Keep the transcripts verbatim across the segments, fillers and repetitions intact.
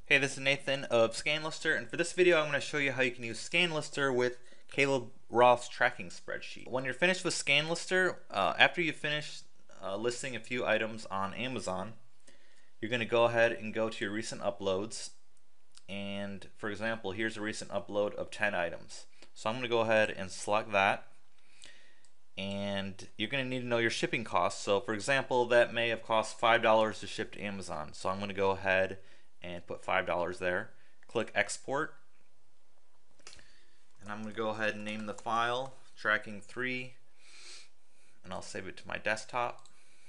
Hey, this is Nathan of ScanLister, and for this video I'm going to show you how you can use ScanLister with Caleb Roth's tracking spreadsheet. When you're finished with ScanLister, uh, after you finish uh, listing a few items on Amazon, you're going to go ahead and go to your recent uploads, and for example, here's a recent upload of ten items. So I'm going to go ahead and select that, and you're going to need to know your shipping costs. So for example, that may have cost five dollars to ship to Amazon, so I'm going to go ahead and put five dollars there. Click export, and I'm going to go ahead and name the file tracking three, and I'll save it to my desktop.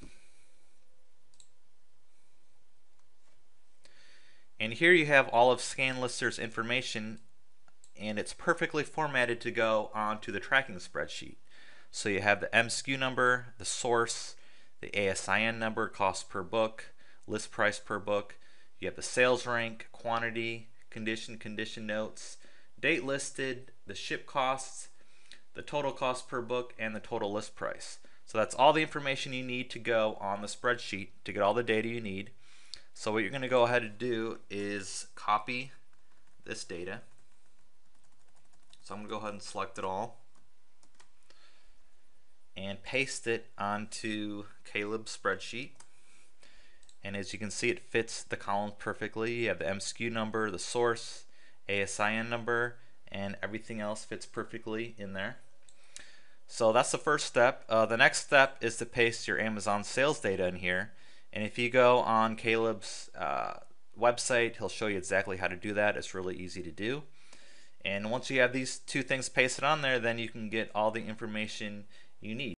And here you have all of ScanLister's information, and it's perfectly formatted to go onto the tracking spreadsheet. So you have the M S K U number, the source, the A S I N number, cost per book, list price per book. You have the sales rank, quantity, condition, condition notes, date listed, the ship costs, the total cost per book, and the total list price. So that's all the information you need to go on the spreadsheet to get all the data you need. So what you're going to go ahead and do is copy this data. So I'm going to go ahead and select it all and paste it onto Caleb's spreadsheet. And as you can see, it fits the columns perfectly. You have the M S K U number, the source, A S I N number, and everything else fits perfectly in there. So that's the first step. Uh, the next step is to paste your Amazon sales data in here. And if you go on Caleb's uh, website, he'll show you exactly how to do that. It's really easy to do. And once you have these two things pasted on there, then you can get all the information you need.